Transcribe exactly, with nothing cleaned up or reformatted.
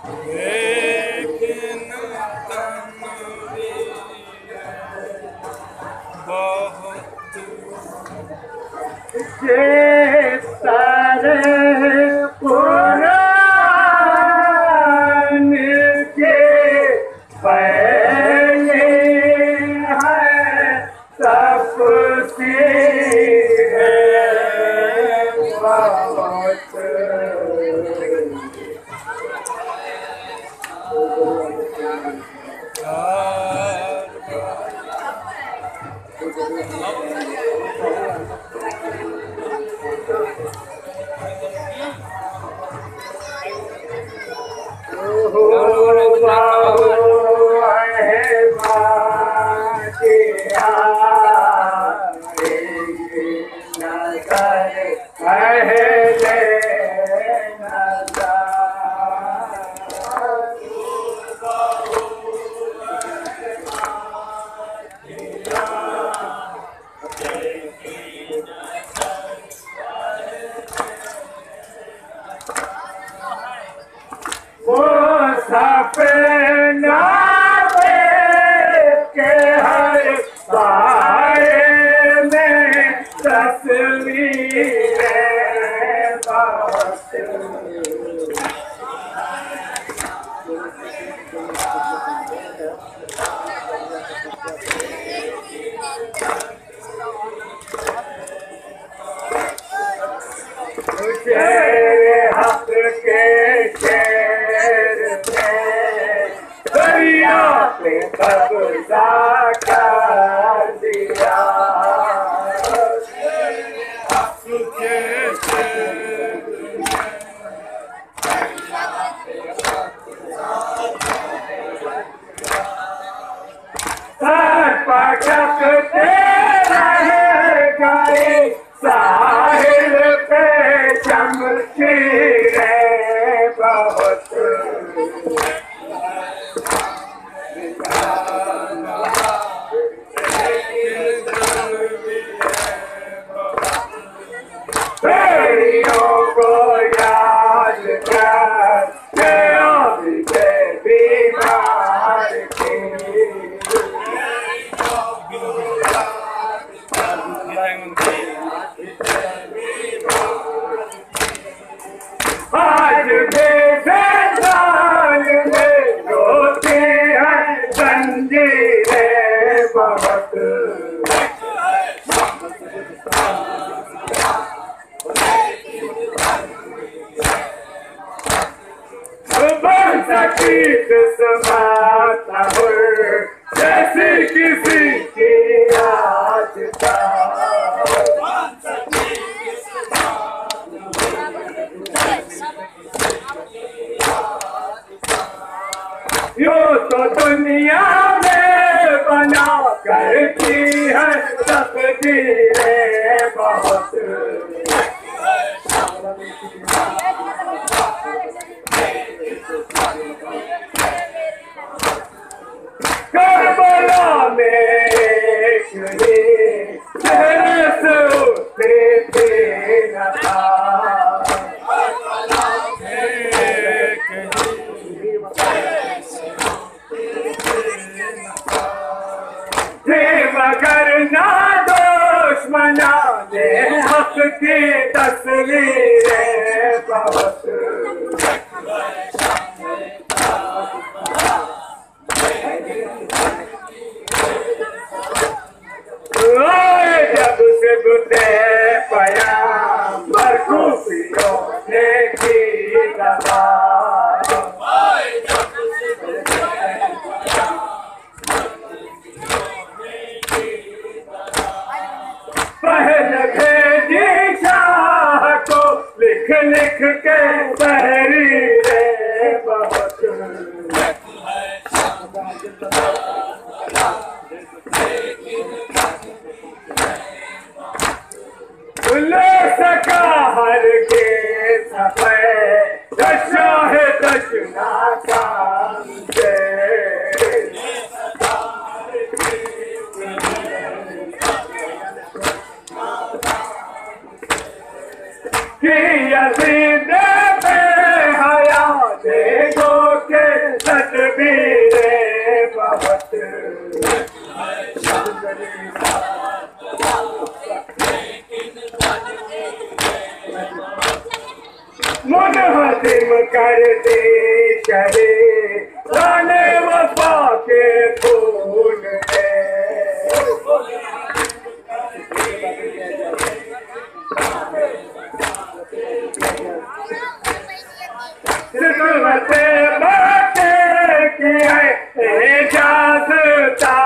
लेकिन तनवीर बहुत जे सारे कुरान के पहले है सबसे बहुत सपना के हर साए में तस्वीरें बहुत मुझे हक के शेर दरिया पे कब्जा कर दिया सर पटकते रह गए साहिल पे शमशीरें बहुत बेड़ियों को याद कर अभी से बीमार थी आज भी बेजान में रोती है जंजीरें बहुत सकीत समाता हो जैसे किसी की आज था यो तो दुनिया में बना करती है तकदीरें बहुत करबला में चेहरे से उठते थे नशा मगर ना दुश्मना ने हक की तस्वीरें बहुत जब से गुटे पया बरखूबियों ने की दवा पहले भेजी शाह को लिख लिख के तहरीरें बहुत ले सका हर के सफे दशाह दशना काम से कि यजीद पे हया देखो मुनहदिम कर दे शरे दाने वफा के फूल सिदमत बातें की है इजाजत